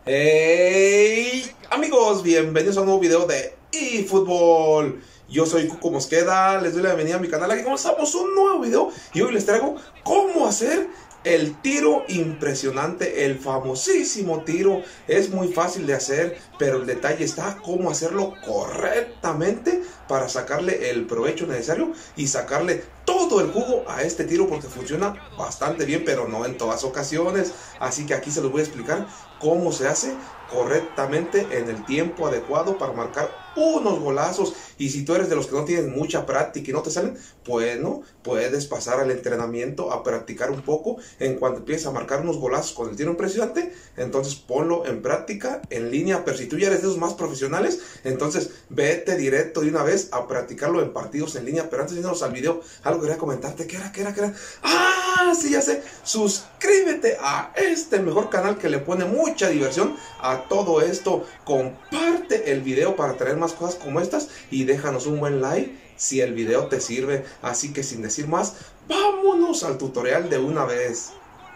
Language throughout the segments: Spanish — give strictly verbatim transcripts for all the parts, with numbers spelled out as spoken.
Hey amigos, bienvenidos a un nuevo video de eFootball. Yo soy Cuco Mosqueda, les doy la bienvenida a mi canal. Aquí comenzamos un nuevo video y hoy les traigo cómo hacer el tiro impresionante, el famosísimo tiro. Es muy fácil de hacer, pero el detalle está cómo hacerlo correctamente para sacarle el provecho necesario y sacarle todo el jugo a este tiro, porque funciona bastante bien, pero no en todas ocasiones. Así que aquí se los voy a explicar cómo se hace correctamente en el tiempo adecuado para marcar unos golazos. Y si tú eres de los que no tienen mucha práctica y no te salen, bueno, puedes pasar al entrenamiento a practicar un poco. En cuanto empieces a marcar unos golazos con el tiro impresionante, entonces ponlo en práctica en línea. Pero si tú ya eres de esos más profesionales, entonces vete directo de una vez a practicarlo en partidos en línea. Pero antes de irnos al video, algo quería comentarte. ¿Qué era? ¿Qué era? ¿Qué era? ¡Ah! Sí, ya sé. Suscríbete a este mejor canal que le pone mucha diversión a todo esto. Comparte el video para traer más cosas como estas y déjanos un buen like si el video te sirve. Así que sin decir más, vámonos al tutorial de una vez.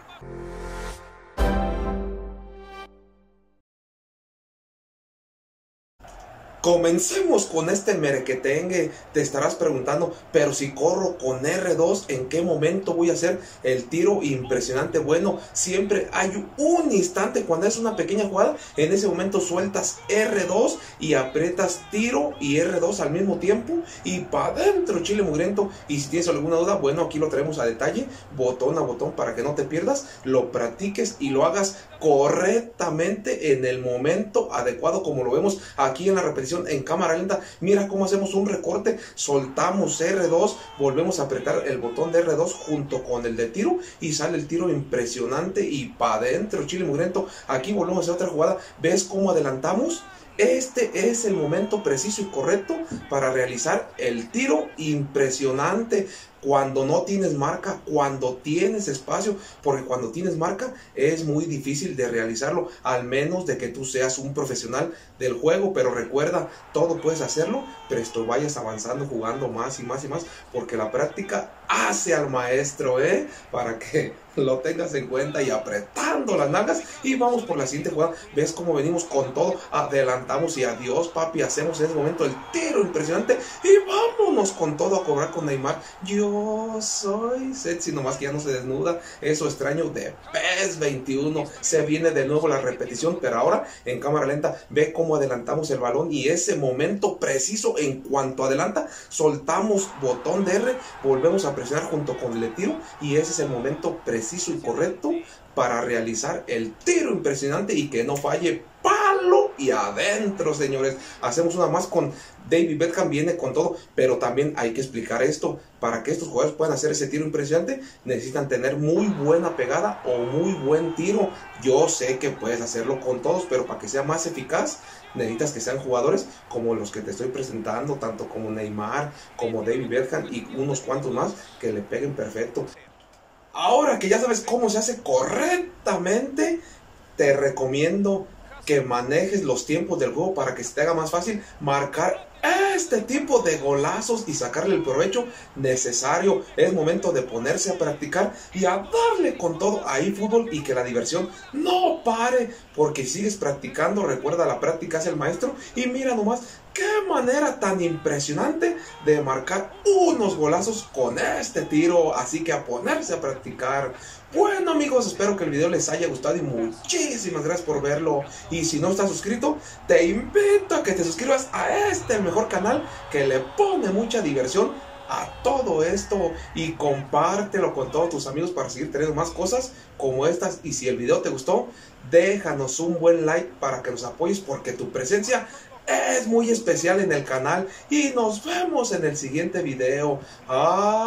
Comencemos con este merequetengue. Te estarás preguntando, pero si corro con erre dos, ¿en qué momento voy a hacer el tiro impresionante? Bueno, siempre hay un instante cuando es una pequeña jugada. En ese momento sueltas erre dos y aprietas tiro y erre dos al mismo tiempo y para adentro, chile mugriento. Y si tienes alguna duda, bueno, aquí lo traemos a detalle, botón a botón, para que no te pierdas, lo practiques y lo hagas correctamente en el momento adecuado, como lo vemos aquí en la repetición en cámara lenta. Mira cómo hacemos un recorte, soltamos erre dos, volvemos a apretar el botón de erre dos junto con el de tiro y sale el tiro impresionante y para adentro, chile mugriento. Aquí volvemos a hacer otra jugada. ¿Ves cómo adelantamos? Este es el momento preciso y correcto para realizar el tiro impresionante. Cuando no tienes marca, cuando tienes espacio, porque cuando tienes marca es muy difícil de realizarlo, al menos de que tú seas un profesional del juego. Pero recuerda, todo puedes hacerlo, pero esto vayas avanzando, jugando más y más y más, porque la práctica hace al maestro, ¿eh? Para que lo tengas en cuenta y apretando las nalgas. Y vamos por la siguiente jugada. ¿Ves cómo venimos con todo? Adelantamos y adiós, papi. Hacemos en ese momento el tiro impresionante y vámonos con todo a cobrar con Neymar. Yo soy sexy, nomás que ya no se desnuda. Eso extraño de PES veintiuno. Se viene de nuevo la repetición, pero ahora en cámara lenta. Ve cómo adelantamos el balón y ese momento preciso, en cuanto adelanta, soltamos botón de erre, volvemos a presionar junto con el tiro y ese es el momento preciso y correcto para realizar el tiro impresionante y que no falle. Palo y adentro, señores. Hacemos una más con David Beckham, viene con todo, pero también hay que explicar esto. Para que estos jugadores puedan hacer ese tiro impresionante, necesitan tener muy buena pegada o muy buen tiro. Yo sé que puedes hacerlo con todos, pero para que sea más eficaz, necesitas que sean jugadores como los que te estoy presentando, tanto como Neymar, como David Beckham y unos cuantos más que le peguen perfecto. Ahora que ya sabes cómo se hace correctamente, te recomiendo que manejes los tiempos del juego para que se te haga más fácil marcar este tipo de golazos y sacarle el provecho necesario. Es momento de ponerse a practicar y a darle con todo a eFootball y que la diversión no pare, porque si sigues practicando, recuerda, la práctica es el maestro. Y mira nomás qué manera tan impresionante de marcar unos golazos con este tiro. Así que a ponerse a practicar. Bueno amigos, espero que el video les haya gustado y muchísimas gracias por verlo. Y si no estás suscrito, te invito a que te suscribas a este el mejor canal que le pone mucha diversión a todo esto, y compártelo con todos tus amigos para seguir teniendo más cosas como estas. Y si el video te gustó, déjanos un buen like para que nos apoyes, porque tu presencia es muy especial en el canal. Y nos vemos en el siguiente video.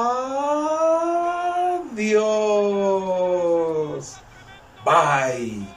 Adiós. Bye.